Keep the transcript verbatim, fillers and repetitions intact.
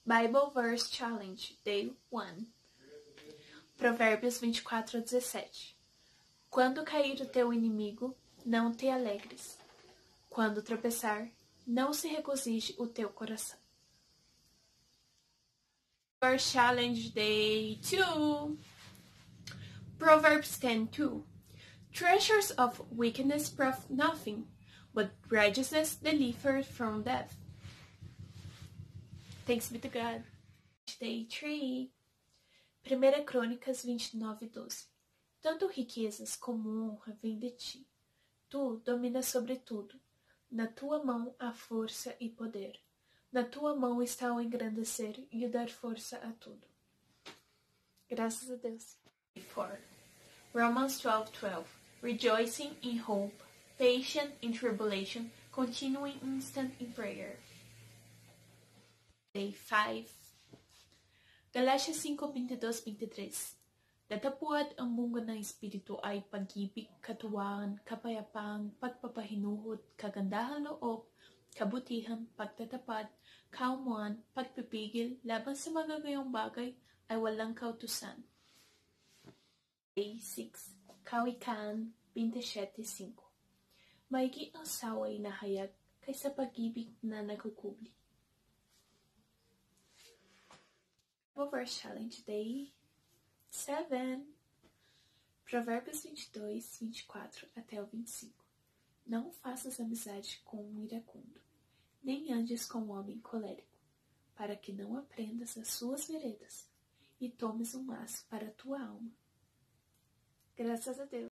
Bible Verse Challenge, Day um. Provérbios vinte e quatro, dezessete. Quando cair o teu inimigo, não te alegres. Quando tropeçar, não se regozije o teu coração. Verse Challenge, Day two. Proverbs ten, two. Treasures of wickedness profit nothing, but righteousness delivered from death. Thanks be to God. Day three. Primeira Crônicas vinte e nove, doze. Tanto riquezas como honra vêm de ti. Tu dominas sobre tudo. Na tua mão há força e poder. Na tua mão está o engrandecer e o dar força a tudo. Graças a Deus. four. Romans twelve, twelve. Rejoicing in hope, patient in tribulation, continuing instant in prayer. Day five. Galatia cinco, vinte e dois, vinte e três. Datapuat ang bunga ng Espiritu ay pag-ibig, katuwaan, kapayapaan, pagpapahinuhot, kagandahan loob, kabutihan, pagtatapad, kaumuan, pagpipigil, laban sa mga gayong bagay ay walang kautusan. Day six. Kawikaan twenty-seven, five. Maigi ang saway na hayag kaysa pag-ibig na nagkukubli. Verse Challenge, Day seven. Provérbios vinte e dois, vinte e quatro até o vinte e cinco. Não faças amizade com um iracundo, nem andes com um homem colérico, para que não aprendas as suas veredas e tomes um laço para a tua alma. Graças a Deus.